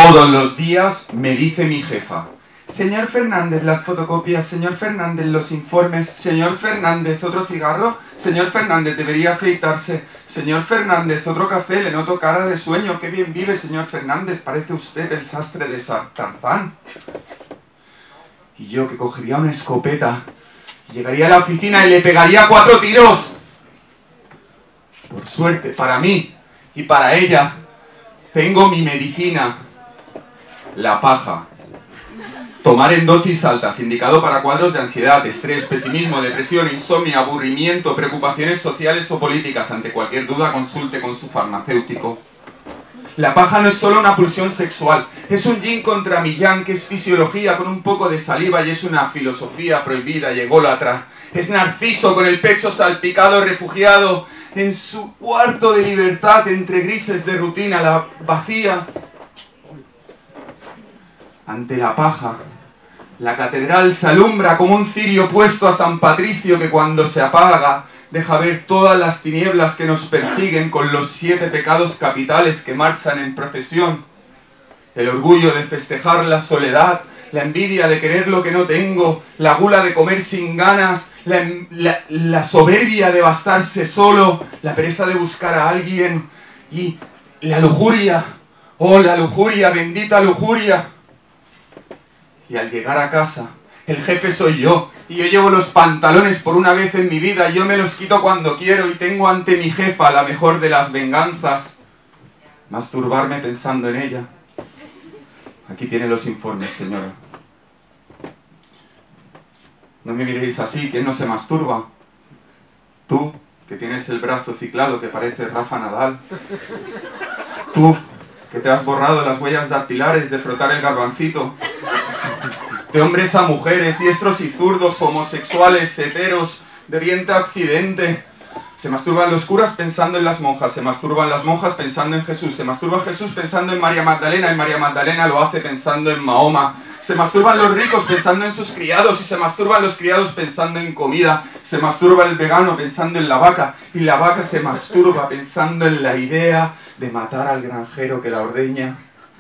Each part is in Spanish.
Todos los días me dice mi jefa: señor Fernández, las fotocopias, señor Fernández, los informes, señor Fernández, otro cigarro, señor Fernández, debería afeitarse, señor Fernández, otro café, le noto cara de sueño, qué bien vive, señor Fernández, parece usted el sastre de Tarzán. Y yo, que cogería una escopeta, llegaría a la oficina y le pegaría 4 tiros. Por suerte, para mí y para ella, tengo mi medicina, la paja. Tomar en dosis altas, indicado para cuadros de ansiedad, estrés, pesimismo, depresión, insomnio, aburrimiento, preocupaciones sociales o políticas. Ante cualquier duda, consulte con su farmacéutico. La paja no es solo una pulsión sexual, es un yin contra mi yang, que es fisiología con un poco de saliva y es una filosofía prohibida y ególatra. Es Narciso con el pecho salpicado, refugiado en su cuarto de libertad entre grises de rutina, la vacía. Ante la paja, la catedral se alumbra como un cirio puesto a San Patricio, que cuando se apaga deja ver todas las tinieblas que nos persiguen con los 7 pecados capitales que marchan en procesión. El orgullo de festejar la soledad, la envidia de querer lo que no tengo, la gula de comer sin ganas, la soberbia de bastarse solo, la pereza de buscar a alguien y la lujuria, oh la lujuria, bendita lujuria. Y al llegar a casa, el jefe soy yo, y yo llevo los pantalones por una vez en mi vida, yo me los quito cuando quiero y tengo ante mi jefa la mejor de las venganzas: masturbarme pensando en ella. Aquí tiene los informes, señora. No me miréis así, ¿quién no se masturba? Tú, que tienes el brazo ciclado que parece Rafa Nadal. Tú, que te has borrado las huellas dactilares de frotar el garbancito. De hombres a mujeres, diestros y zurdos, homosexuales, heteros, de oriente a occidente. Se masturban los curas pensando en las monjas, se masturban las monjas pensando en Jesús, se masturba Jesús pensando en María Magdalena, y María Magdalena lo hace pensando en Mahoma. Se masturban los ricos pensando en sus criados, y se masturban los criados pensando en comida. Se masturba el vegano pensando en la vaca, y la vaca se masturba pensando en la idea de matar al granjero que la ordeña.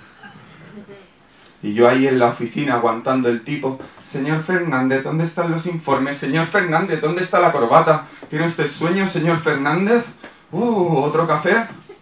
Y yo ahí en la oficina aguantando el tipo: señor Fernández, ¿dónde están los informes? Señor Fernández, ¿dónde está la corbata? ¿Tiene usted sueño, señor Fernández? ¿Otro café?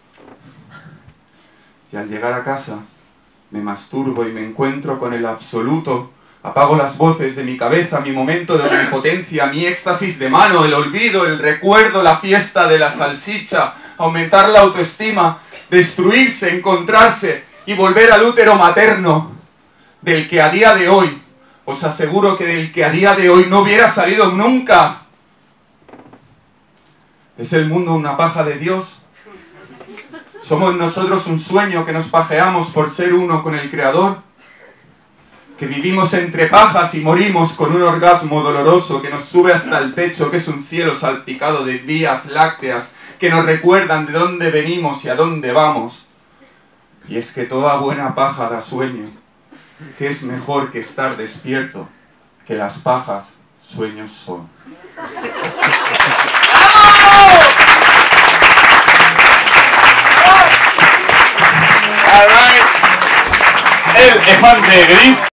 Y al llegar a casa, me masturbo y me encuentro con el absoluto. Apago las voces de mi cabeza, mi momento de omnipotencia, mi éxtasis de mano, el olvido, el recuerdo, la fiesta de la salchicha, aumentar la autoestima, destruirse, encontrarse y volver al útero materno, del que a día de hoy, os aseguro que del que a día de hoy no hubiera salido nunca. ¿Es el mundo una paja de Dios? ¿Somos nosotros un sueño que nos pajeamos por ser uno con el Creador? ¿Que vivimos entre pajas y morimos con un orgasmo doloroso que nos sube hasta el techo, que es un cielo salpicado de vías lácteas que nos recuerdan de dónde venimos y a dónde vamos? Y es que toda buena paja da sueño, que es mejor que estar despierto, que las pajas sueños son. All right. El elefante gris.